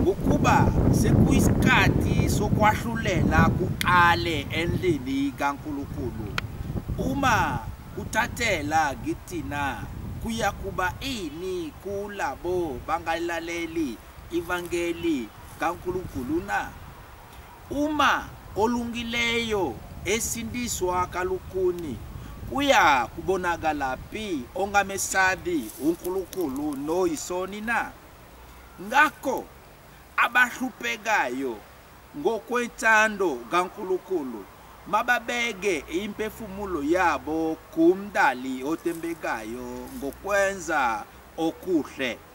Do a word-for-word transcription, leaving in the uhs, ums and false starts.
ukuba sekuyisikhathi sokwahlulela kuqale endlini kaNkulunkulu. Uma uthathela kithina kuya kuba ini kulabo bangalaleli ivangeli kaNkulunkulu na? Uma olungileyo esindiswa kalukuni kuya kubonakala phi ongamesabi uNkulunkulu noyisoni na? Ngakho abahluphekayo ngokwentando kaNkulunkulu mababeke imphefumulo yabo kumdali otembekayo ngokwenza okuhle.